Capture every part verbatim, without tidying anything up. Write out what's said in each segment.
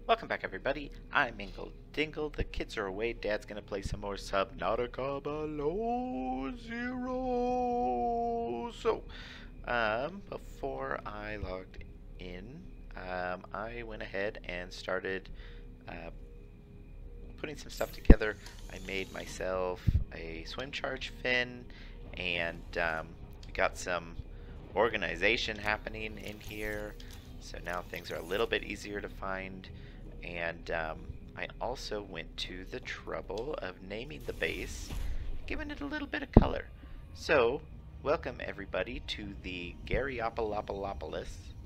Welcome back, everybody. I'm Ingle Dingle. The kids are away. Dad's gonna play some more Subnautica below zero. So, um, before I logged in, um, I went ahead and started uh, putting some stuff together. I made myself a swim charge fin, and um, we got some organization happening in here. So now things are a little bit easier to find. And um, I also went to the trouble of naming the base, giving it a little bit of color. So, welcome everybody to the Garyopolopolopolis.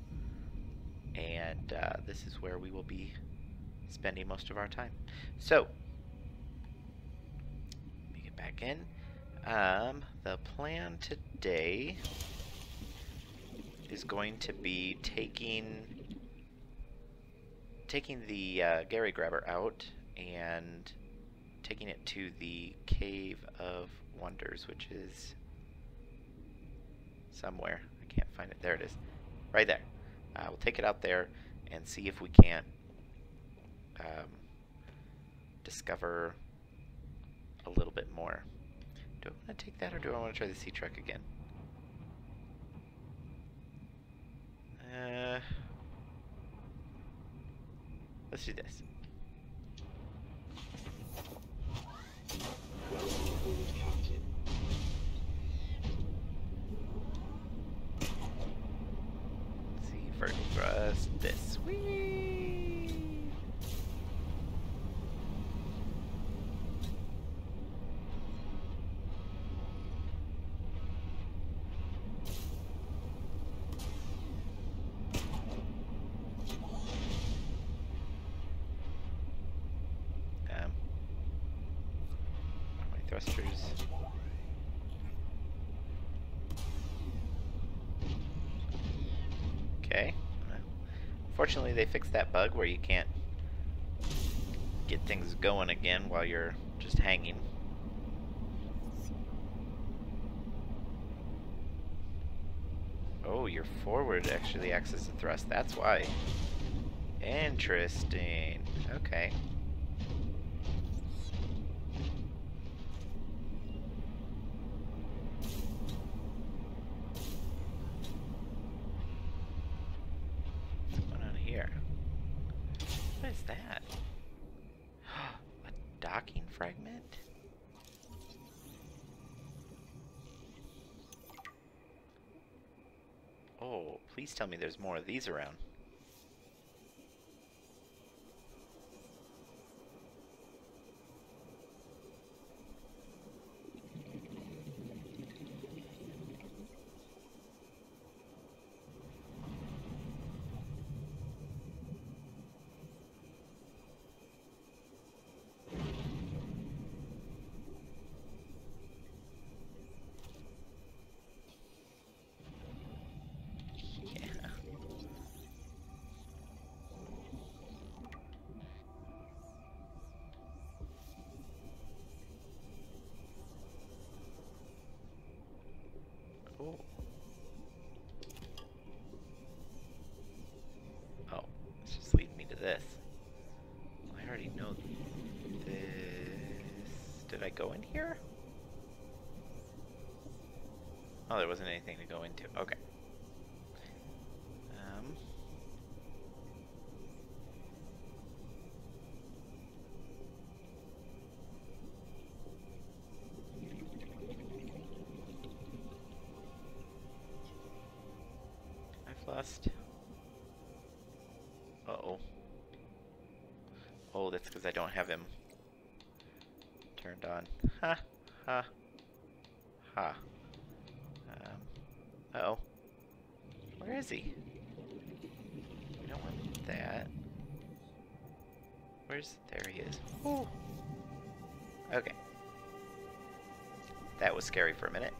And uh, this is where we will be spending most of our time. So, let me get back in. Um, the plan today is going to be taking taking the uh, Gary Grabber out and taking it to the Cave of Wonders, which is somewhere. I can't find it. There it is. Right there. Uh, we'll take it out there and see if we can't um, discover a little bit more. Do I want to take that, or do I want to try the sea truck again? Uh... Let's do this. Let's see, first thrust this. Whee! Thrusters. Okay. Fortunately, they fixed that bug where you can't get things going again while you're just hanging. Oh, your forward actually acts as a thrust. That's why. Interesting. Okay. What is that? A docking fragment? Oh, please tell me there's more of these around. Oh. Oh, it's just leading me to this. Well, I already know this. Did I go in here? Oh, there wasn't anything to go into. Okay. Um. I've lost. Uh-oh. Oh, that's because I don't have him turned on. Ha, ha, ha. Um, uh-oh. Where is he? We don't want that. Where's... There he is. Ooh. Okay. That was scary for a minute.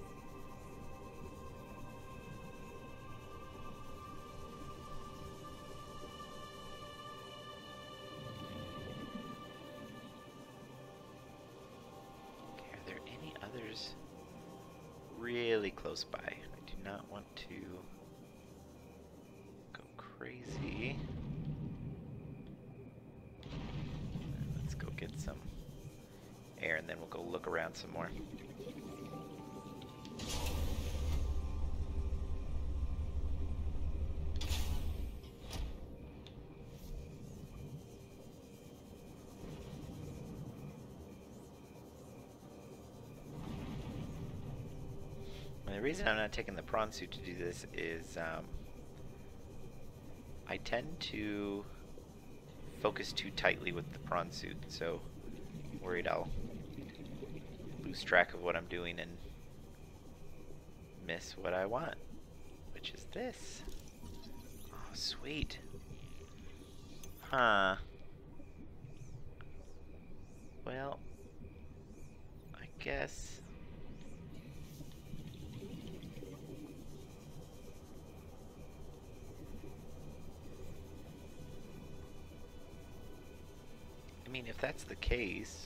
Really close by. I do not want to go crazy. get some air, and then we'll go look around some more. And the reason I'm not taking the prawn suit to do this is um, I tend to focus too tightly with the prawn suit, so I'm worried I'll lose track of what I'm doing and miss what I want, which is this. Oh, sweet. Huh. Well, I guess... I mean, if that's the case...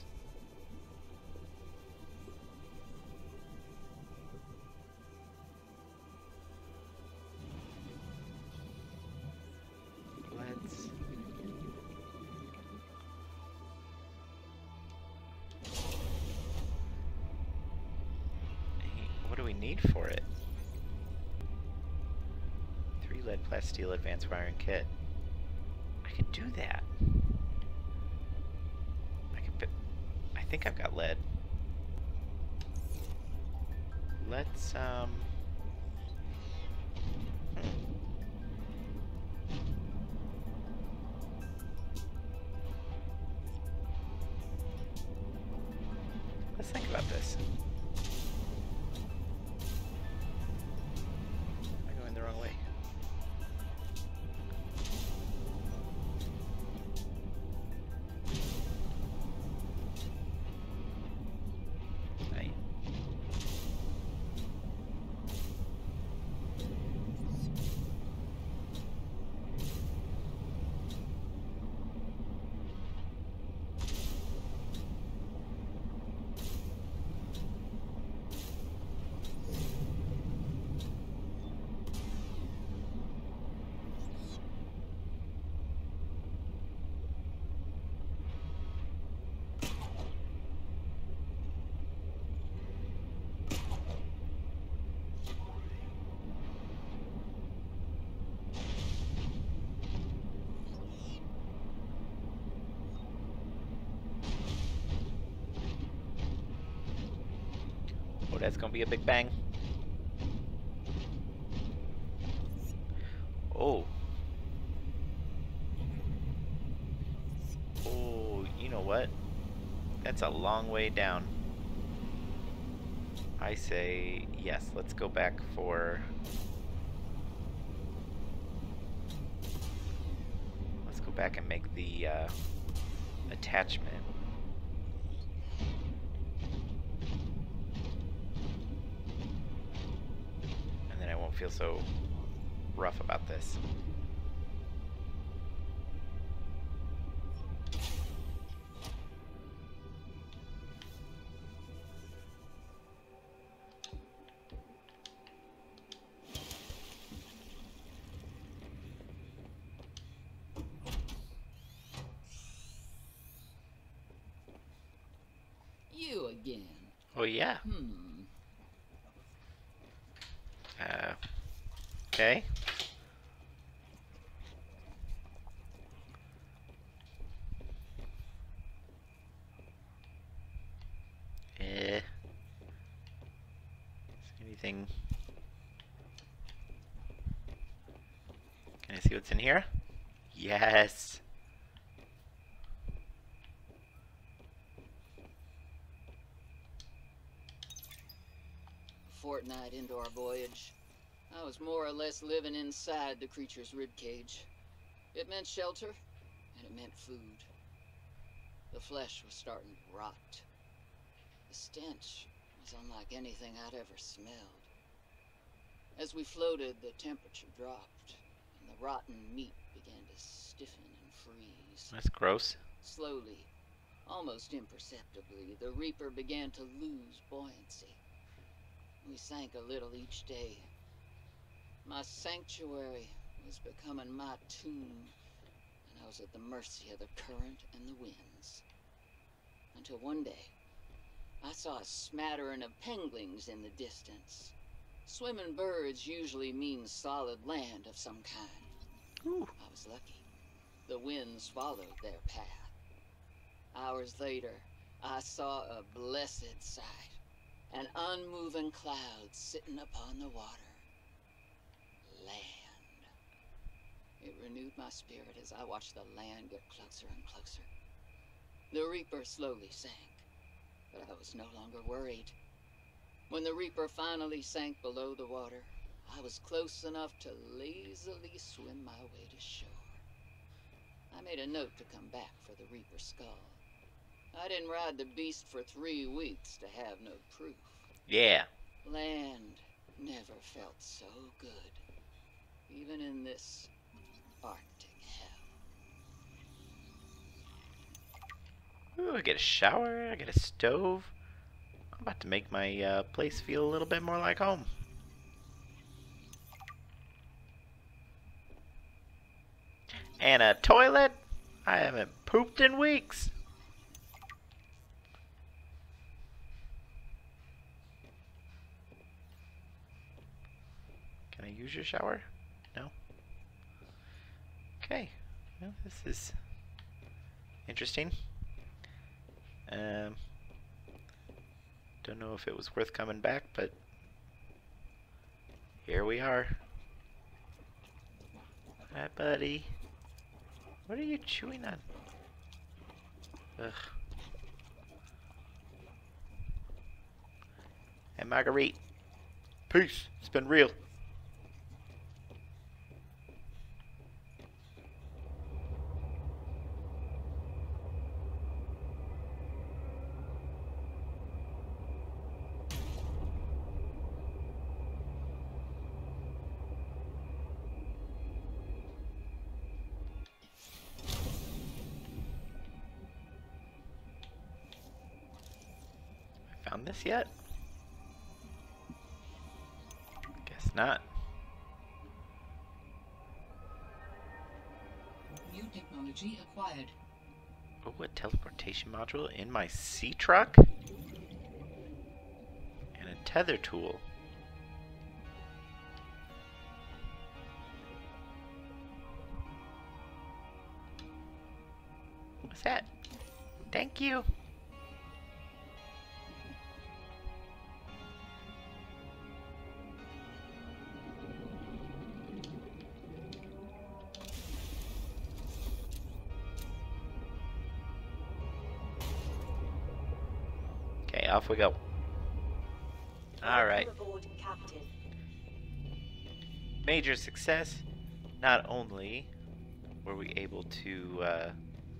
Let's... Hey, what do we need for it? Three lead plasteel advanced wiring kit. I could do that. I think I've got lead. Let's, um... Hmm. Let's think about this. Am I going the wrong way? Oh, that's gonna be a big bang. Oh. Oh, you know what? That's a long way down. I say yes, let's go back for... Let's go back and make the uh, attachment. Feel so rough about this. You again. Oh yeah. Hmm. Uh, okay. Eh. Is anything? Can I see what's in here? Yes. A fortnight into our voyage, I was more or less living inside the creature's ribcage. It meant shelter, and it meant food. The flesh was starting to rot. The stench was unlike anything I'd ever smelled. As we floated, the temperature dropped, and the rotten meat began to stiffen and freeze. That's gross. Slowly, almost imperceptibly, the Reaper began to lose buoyancy. We sank a little each day. My sanctuary was becoming my tomb, and I was at the mercy of the current and the winds. Until one day, I saw a smattering of penguins in the distance. Swimming birds usually mean solid land of some kind. Ooh. I was lucky. The winds followed their path. Hours later, I saw a blessed sight. An unmoving cloud sitting upon the water. Land. It renewed my spirit as I watched the land get closer and closer. The Reaper slowly sank, but I was no longer worried. When the Reaper finally sank below the water, I was close enough to lazily swim my way to shore. I made a note to come back for the Reaper skull. I didn't ride the beast for three weeks to have no proof. Yeah. Land never felt so good, even in this Arctic hell. Ooh, I get a shower, I get a stove. I'm about to make my uh, place feel a little bit more like home. And a toilet? I haven't pooped in weeks. Can I use your shower? No? Okay. Well, this is interesting. Um, don't know if it was worth coming back, but here we are. Hi, buddy. What are you chewing on? Ugh. And Marguerite. Peace. It's been real. Found this yet? Guess not. New technology acquired. Oh, a teleportation module in my sea truck? And a tether tool. What's that? Thank you. Okay, off we go. Alright. Major success. Not only were we able to uh,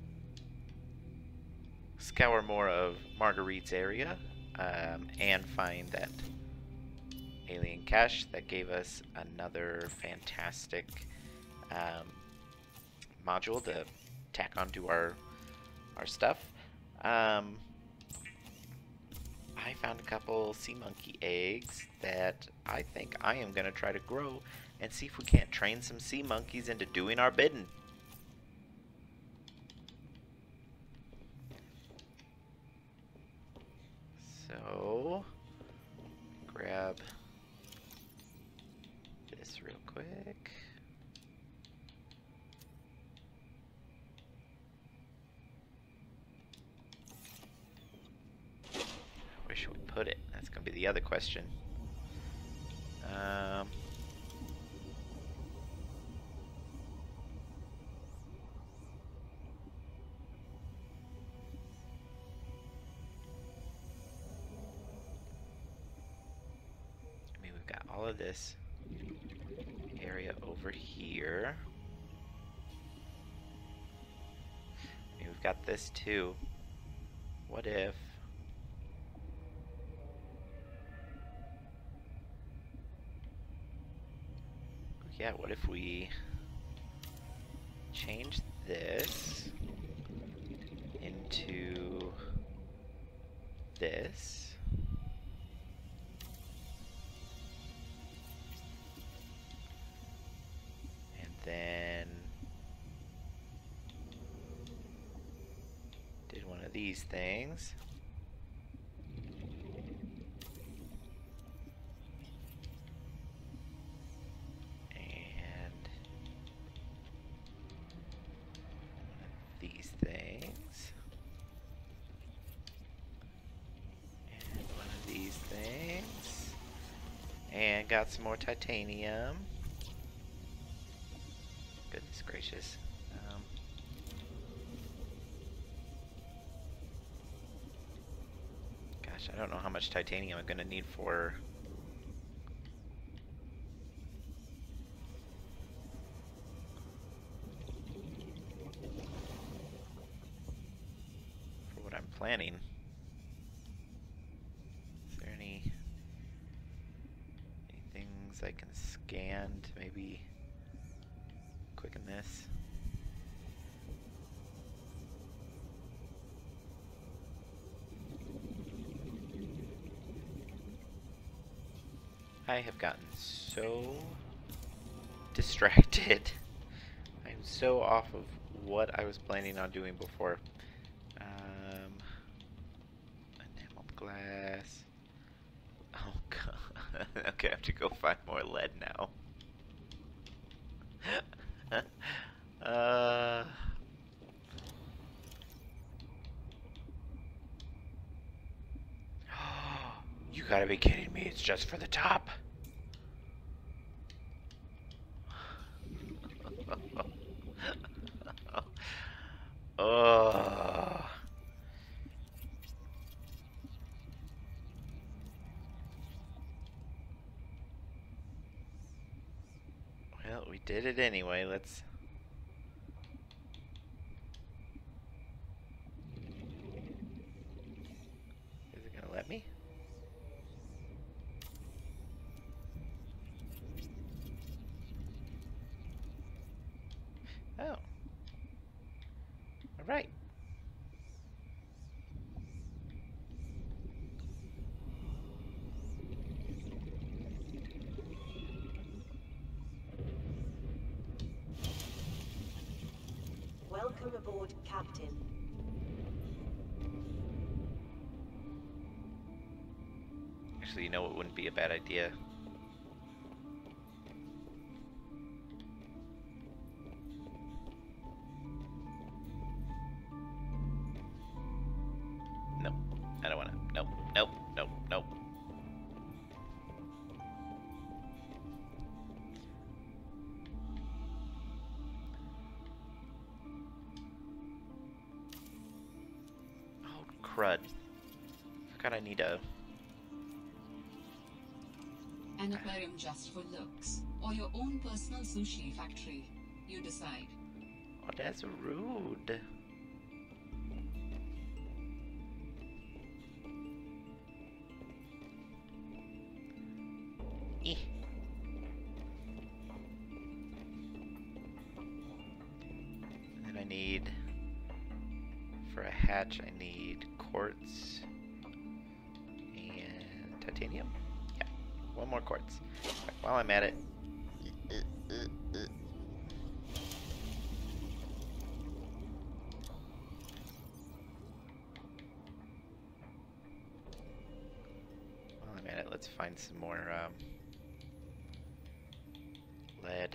scour more of Marguerite's area um, and find that alien cache that gave us another fantastic um, module to tack onto our our stuff. Um, I found a couple sea monkey eggs that I think I am going to try to grow and see if we can't train some sea monkeys into doing our bidding. So, grab this real quick. Where should we put it? That's going to be the other question. Um... all of this area over here. I mean, we've got this too. What if yeah, what if we change this into this? Then did one of these things. And these things. And one of these things. And got some more titanium. Goodness gracious. Um, gosh, I don't know how much titanium I'm going to need for... for what I'm planning. Is there any... any things I can scan to maybe quicken this? I have gotten so distracted. I'm so off of what I was planning on doing before. Um, enameled glass. Oh god. Okay, I have to go find more lead now. uh... You gotta be kidding me, it's just for the top. Oh. Well, we did it anyway, let's... Is it gonna let me? Oh. Alright. Welcome aboard, Captain. Actually, you know what wouldn't be a bad idea? Nope. I don't wanna. Nope. Nope. Nope. Nope. Oh, crud. Forgot I need a... An aquarium just for looks, or your own personal sushi factory. You decide. Oh, that's rude. Eh. And then I need, for a hatch, I need quartz and titanium. Yeah, one more quartz. Right, while I'm at it, uh, uh, uh, uh. while I'm at it, let's find some more um, lead.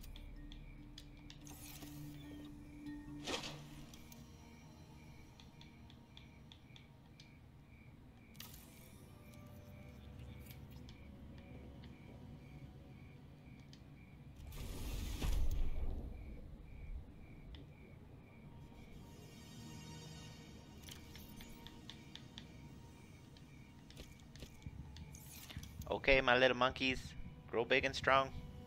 Okay, my little monkeys, grow big and strong.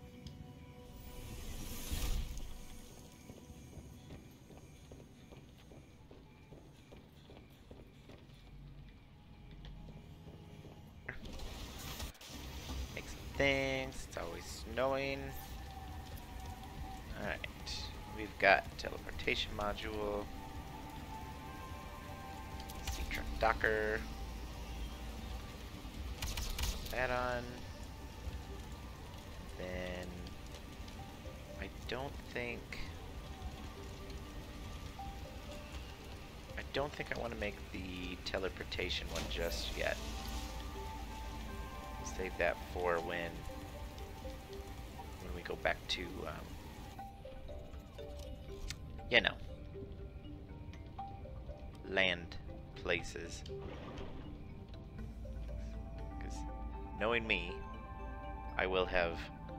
Make some things, it's always snowing. Alright, we've got teleportation module, sea truck docker. That on. Then I don't think I don't think I want to make the teleportation one just yet. Save that for when when we go back to, um, you know, land places. Because knowing me, I will have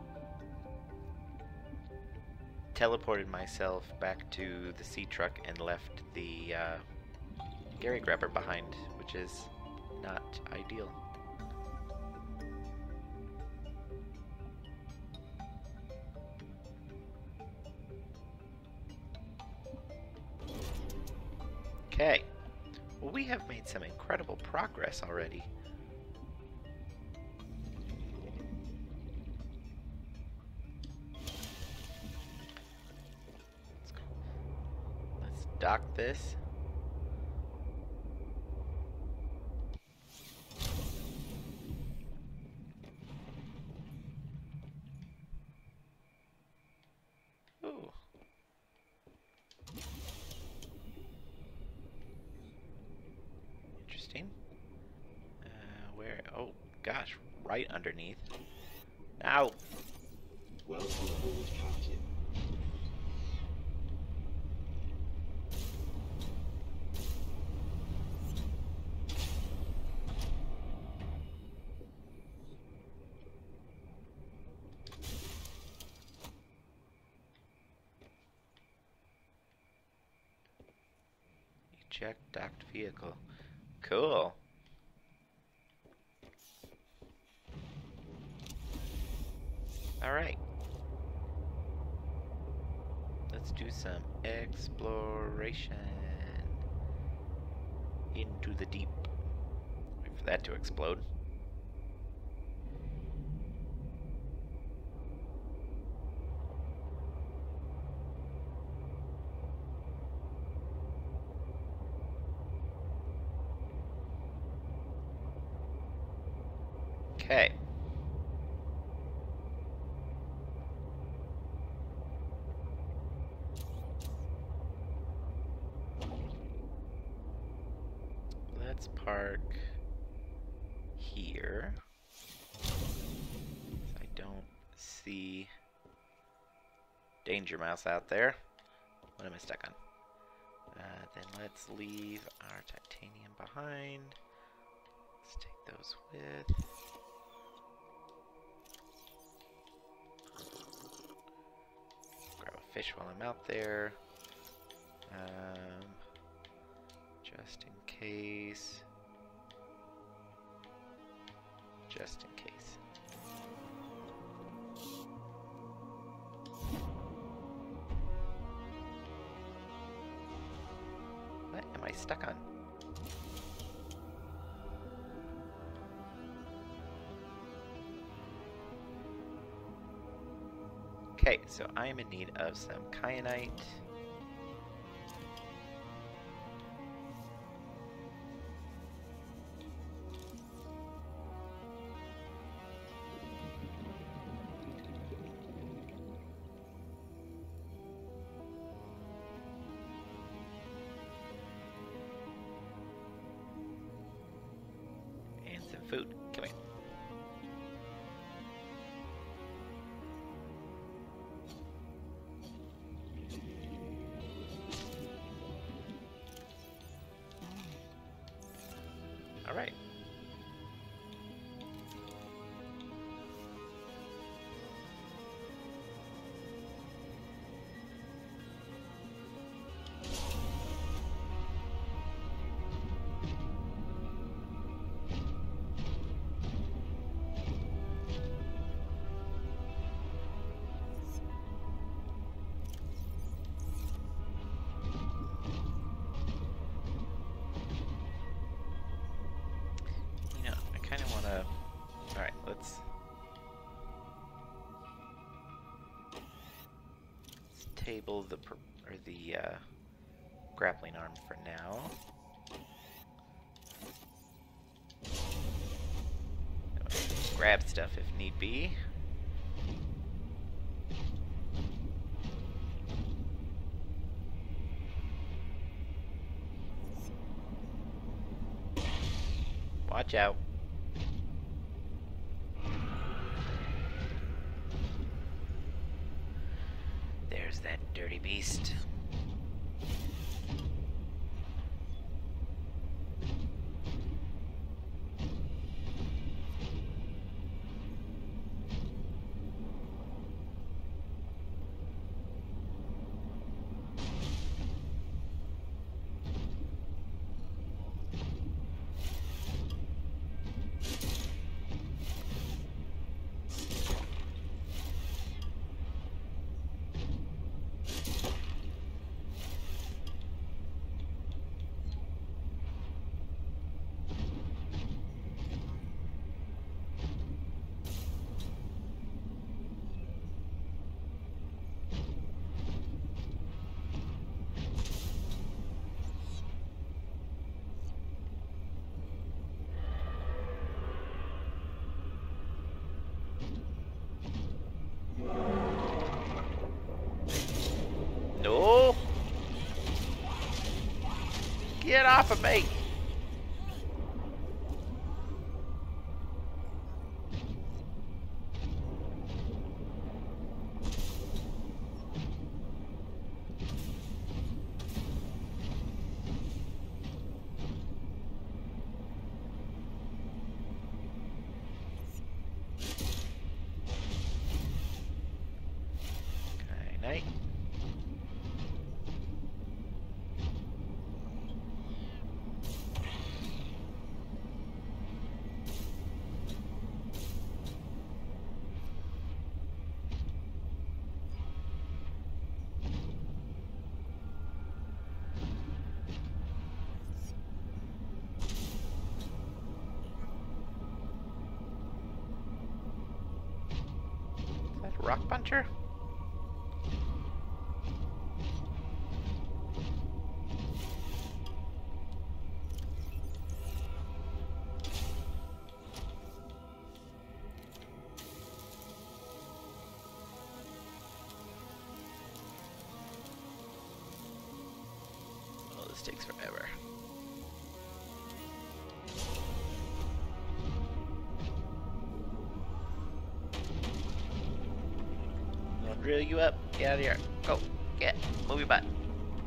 teleported myself back to the sea truck and left the uh, Gary Grabber behind, which is not ideal. Okay, well, we have made some incredible progress already. Let's dock this. Ooh. Interesting. Uh, where? Oh, gosh, right underneath. Ow! Welcome aboard, Captain. Eject docked vehicle. Cool. Alright. Let's do some exploration into the deep. Wait for that to explode. Okay. Let's park here. I don't see Danger Mouse out there. What am I stuck on? Uh, then let's leave our titanium behind. Let's take those with. Grab a fish while I'm out there. Um, just in case. Just in case. What am I stuck on? Okay, so I am in need of some kyanite. And some food. Come here. All right. You know, I kind of want to. All right, let's. Let's table the per or the uh, grappling arm for now. Grab stuff if need be. Watch out. There's that dirty beast. No! Get off of me! Okay, night. Is that a rock puncher? Oh, this takes forever. I'll drill you up. Get out of here. Go. Get. Move your butt.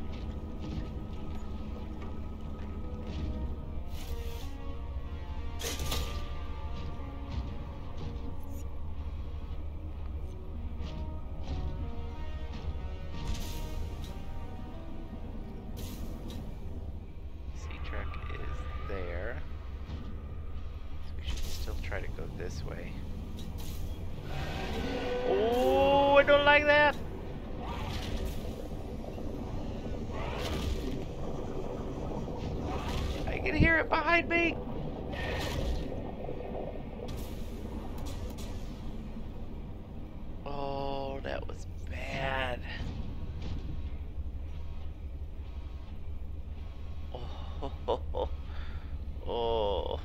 Sea truck is there. So we should still try to go this way. Oh, I don't like that. I can hear it behind me. Oh, that was bad. Oh, oh.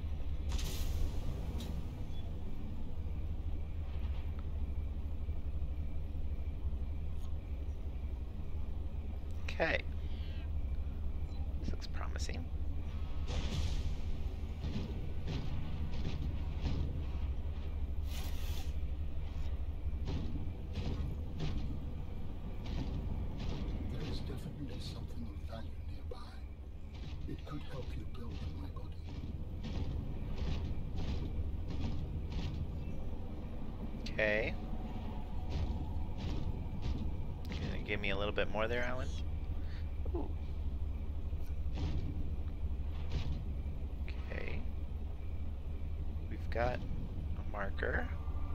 Okay. This looks promising. There is definitely something of value nearby. It could help you build my body. Okay. Gonna give me a little bit more there, Alan? Ooh. Okay. We've got a marker.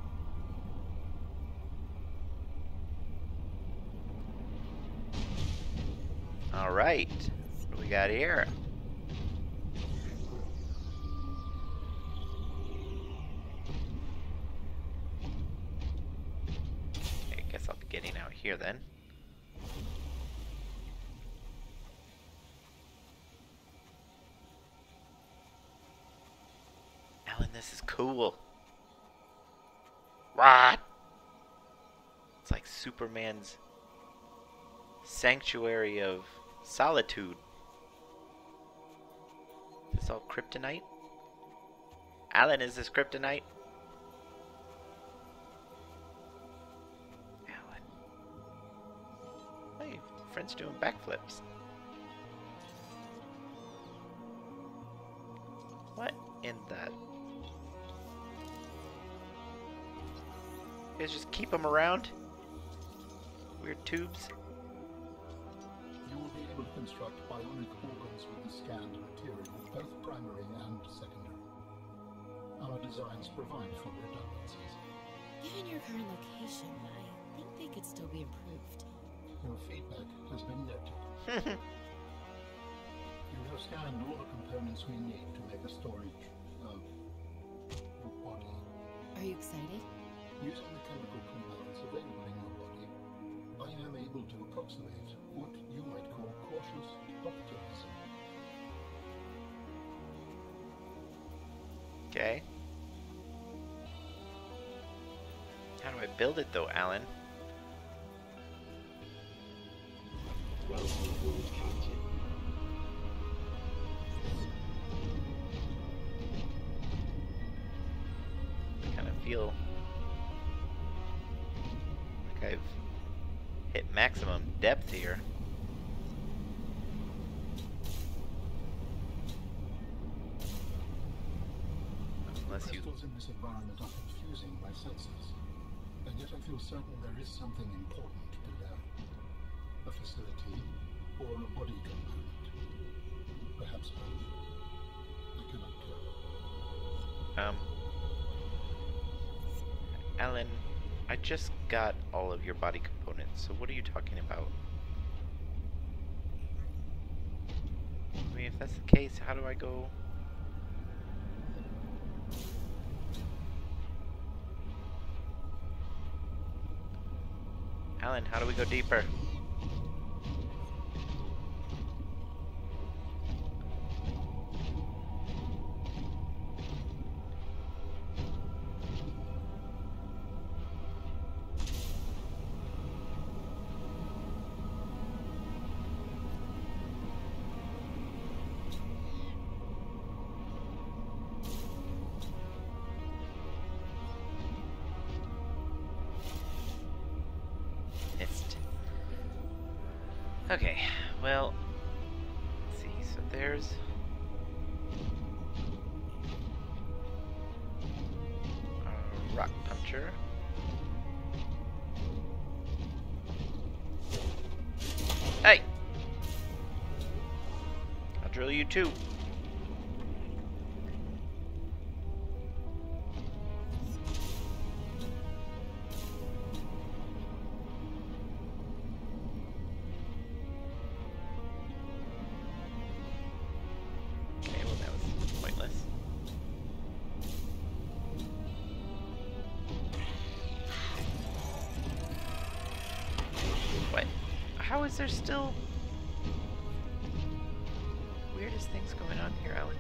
Alright. What do we got here? Okay, I guess I'll be getting out here then. Alan, this is cool. What? It's like Superman's sanctuary of solitude. Is this all kryptonite? Alan, is this kryptonite? Alan. Hey, friend's doing backflips. What in the... You guys just keep them around? Weird tubes? You will be able to construct bionic organs with the scanned material, both primary and secondary. Our designs provide for redundancies. Given your current location, I think they could still be improved. Your feedback has been noted. You have scanned all the components we need to make a storage uh, body. Are you excited? Using the chemical compounds available in your body, I am able to approximate what you might call cautious optimism. Okay. How do I build it though, Alan? Welcome aboard, Captain. I kind of feel like I've hit maximum depth here. Unless you... Crystals in this environment are confusing my senses, and yet I feel certain there is something important below. A facility or a body component. Perhaps both. I cannot tell. Um... Alan, I just got all of your body components, so what are you talking about? I mean, if that's the case, how do I go... Alan, how do we go deeper? Missed. Okay, well, let's see, so there's a rock puncher. Hey! I'll drill you too. How is there still weirdest things going on here, Alan?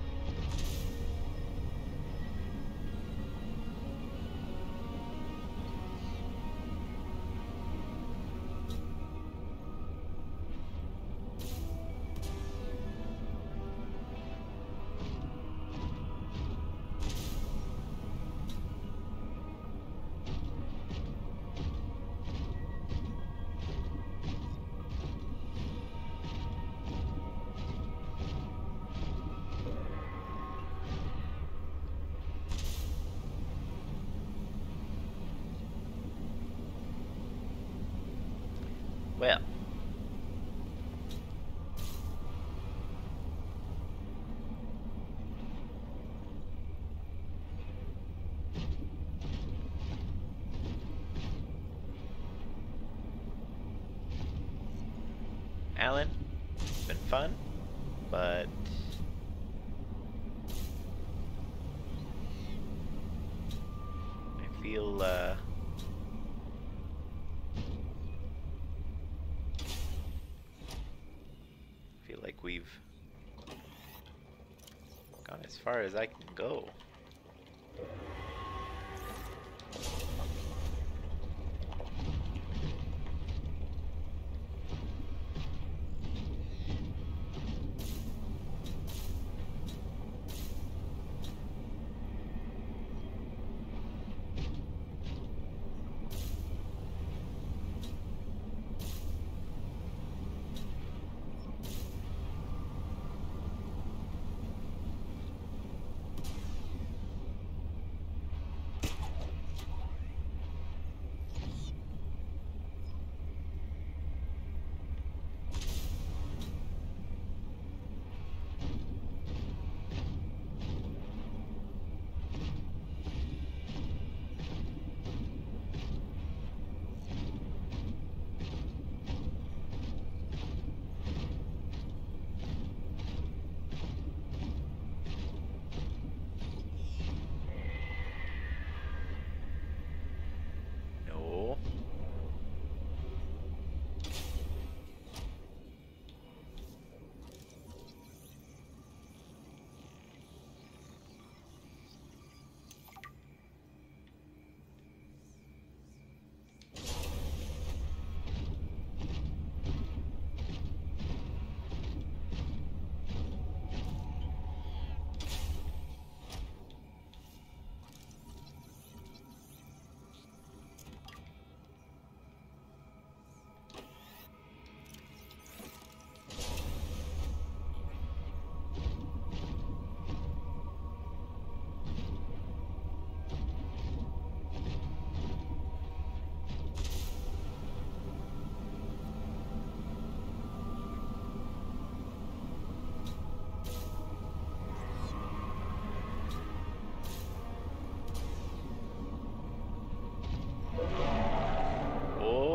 Well, Alan, it's been fun, but I feel uh like we've gone as far as I can go.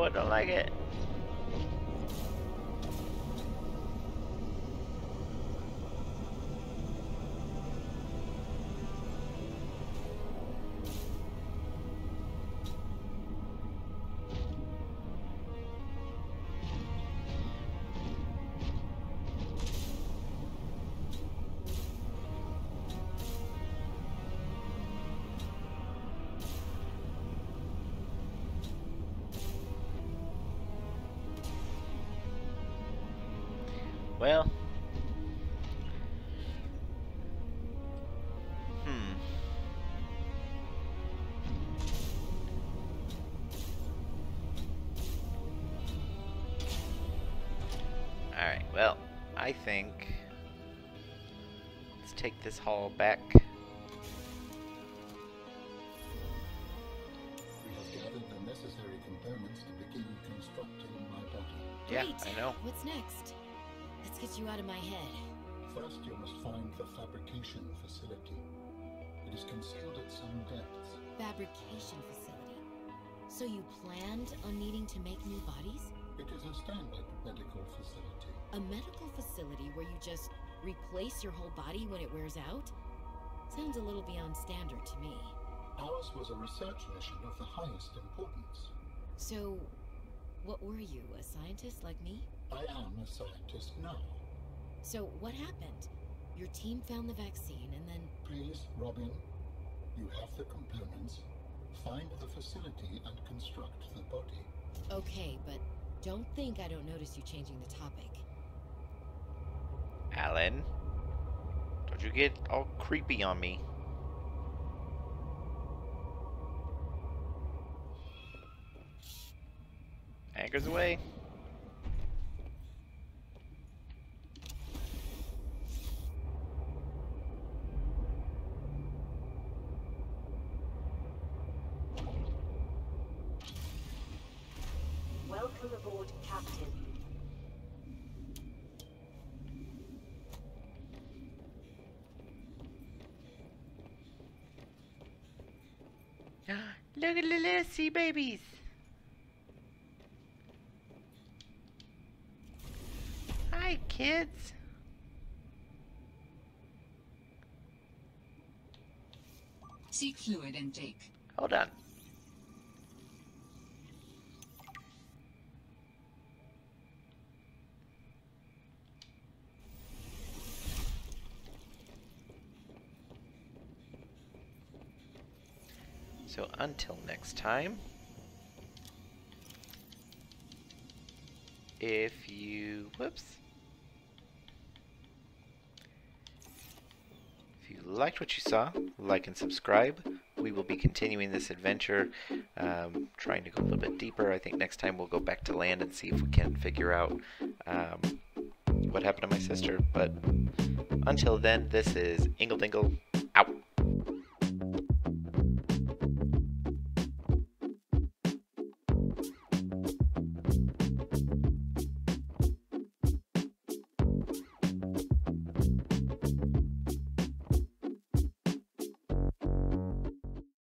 I don't like it. Well, hmm. Alright, well, I think let's take this haul back. We have gathered the necessary components to begin constructing my body. Yeah, Great. I know. What's next? Let's get you out of my head. First, you must find the fabrication facility. It is concealed at some depths. Fabrication facility. So you planned on needing to make new bodies? It is a standard medical facility. A medical facility where you just replace your whole body when it wears out? Sounds a little beyond standard to me. Ours was a research mission of the highest importance. So, what were you, a scientist like me? I am a scientist now. So, what happened? Your team found the vaccine and then... Please, Robin, you have the components. Find the facility and construct the body. Okay, but don't think I don't notice you changing the topic. Alan, don't you get all creepy on me. Anchors away. Welcome aboard, Captain. Look at the little sea babies. Hi, kids. Seek fluid intake. Hold on. So until next time, if you, whoops, if you liked what you saw, like and subscribe. We will be continuing this adventure, um, trying to go a little bit deeper. I think next time we'll go back to land and see if we can figure out um, what happened to my sister. But until then, this is Ingle Dingle